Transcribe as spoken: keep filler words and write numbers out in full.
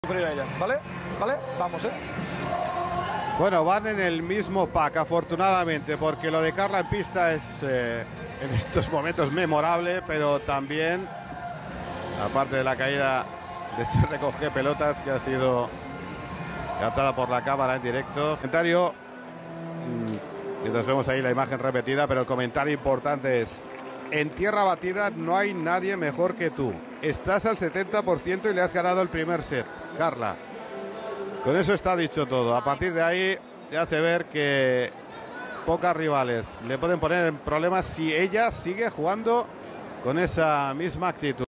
Ella, ¿vale? ¿Vale? Vamos, ¿eh? Bueno, van en el mismo pack, afortunadamente, porque lo de Carla en pista es eh, en estos momentos memorable, pero también, aparte de la caída de ese recoge pelotas que ha sido captada por la cámara en directo. Comentario, mientras vemos ahí la imagen repetida, pero el comentario importante es: en tierra batida no hay nadie mejor que tú. Estás al setenta por ciento y le has ganado el primer set, Carla. Con eso está dicho todo. A partir de ahí te hace ver que pocas rivales le pueden poner en problemas si ella sigue jugando con esa misma actitud.